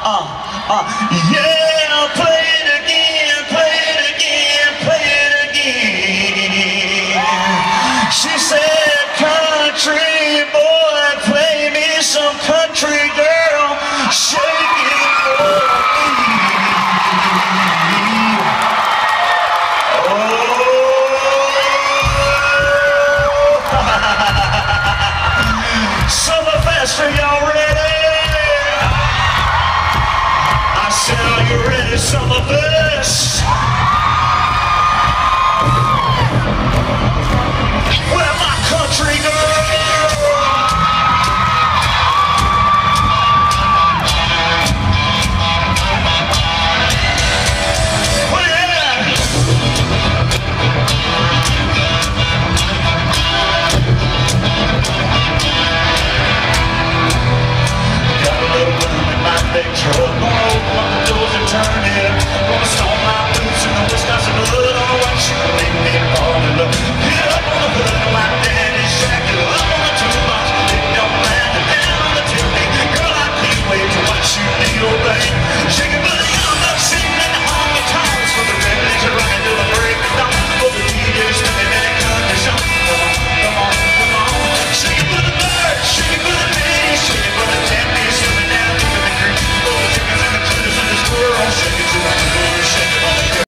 Yeah, play it again, play it again, play it again. She said, country boy, play me some country girl, shake it for me. Oh, Summerfest, are y'all ready? I said, are you ready, Summerfest?